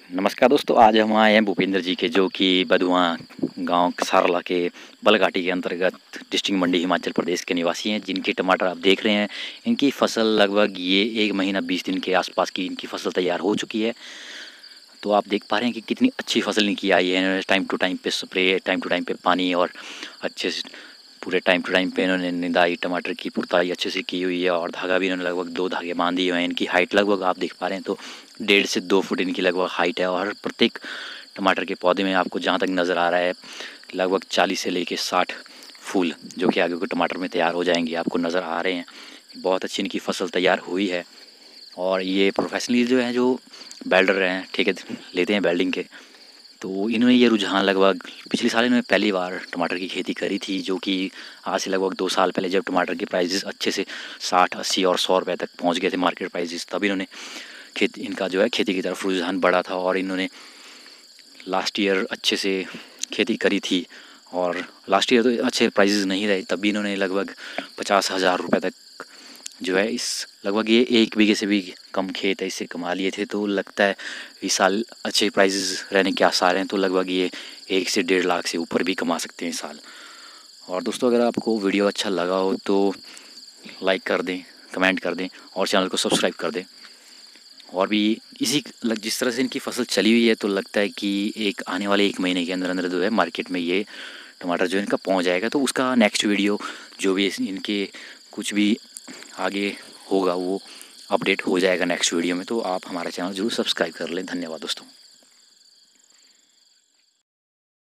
नमस्कार दोस्तों, आज हम आए हैं भूपेंद्र जी के, जो कि बधुआ गांव सारला के बलघाटी के अंतर्गत डिस्ट्रिक्ट मंडी हिमाचल प्रदेश के निवासी हैं, जिनके टमाटर आप देख रहे हैं। इनकी फसल लगभग ये 1 महीना 20 दिन के आसपास की इनकी फसल तैयार हो चुकी है। तो आप देख पा रहे हैं कि कितनी अच्छी फसल इनकी आई है। इन्होंने टाइम टू टाइम पे स्प्रे, टाइम टू टाइम पे पानी और अच्छे से पूरे टाइम टू टाइम पे इन्होंने निदाई, टमाटर की पुरताई अच्छे से की हुई है और धागा भी इन्होंने लगभग 2 धागे बांध दिए हुए हैं। इनकी हाइट लगभग आप देख पा रहे हैं तो 1.5 से 2 फुट इनकी लगभग हाइट है और प्रत्येक टमाटर के पौधे में आपको जहाँ तक नज़र आ रहा है लगभग 40 से लेके 60 फूल, जो कि आगे को टमाटर में तैयार हो जाएंगे, आपको नज़र आ रहे हैं। बहुत अच्छी इनकी फसल तैयार हुई है और ये प्रोफेशनली जो है, जो बेल्डर हैं, ठेके लेते हैं बेल्डिंग के, तो इन्होंने ये रुझान लगभग पिछले साल इन्होंने पहली बार टमाटर की खेती करी थी, जो कि आज से लगभग 2 साल पहले, जब टमाटर के प्राइजेस अच्छे से 60, 80 और 100 रुपये तक पहुंच गए थे मार्केट प्राइजेस, तब इन्होंने इनका जो है खेती की तरफ रुझान बढ़ा था और इन्होंने लास्ट ईयर अच्छे से खेती करी थी। और लास्ट ईयर तो अच्छे प्राइजेस नहीं रहे, तब भी इन्होंने लगभग 50,000 रुपये तक जो है इस लगभग ये 1 बीघे से भी कम खेत है, इससे कमा लिए थे। तो लगता है इस साल अच्छे प्राइजेस रहने के आसार हैं, तो लगभग ये 1 से 1.5 लाख से ऊपर भी कमा सकते हैं इस साल। और दोस्तों, अगर आपको वीडियो अच्छा लगा हो तो लाइक कर दें, कमेंट कर दें और चैनल को सब्सक्राइब कर दें। और भी जिस तरह से इनकी फसल चली हुई है, तो लगता है कि आने वाले 1 महीने के अंदर अंदर जो है मार्केट में ये टमाटर जो इनका पहुंच जाएगा। तो उसका नेक्स्ट वीडियो जो भी इनके कुछ भी आगे होगा वो अपडेट हो जाएगा नेक्स्ट वीडियो में। तो आप हमारा चैनल ज़रूर सब्सक्राइब कर लें। धन्यवाद दोस्तों।